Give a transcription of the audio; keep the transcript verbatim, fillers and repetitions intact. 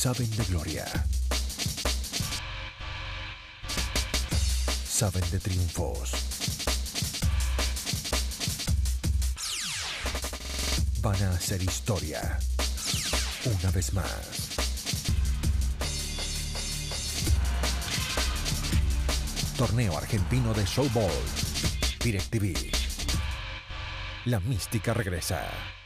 saben de gloria. Saben de triunfos. Van a hacer historia. Una vez más. Torneo Argentino de Softball. DirecTV. La mística regresa.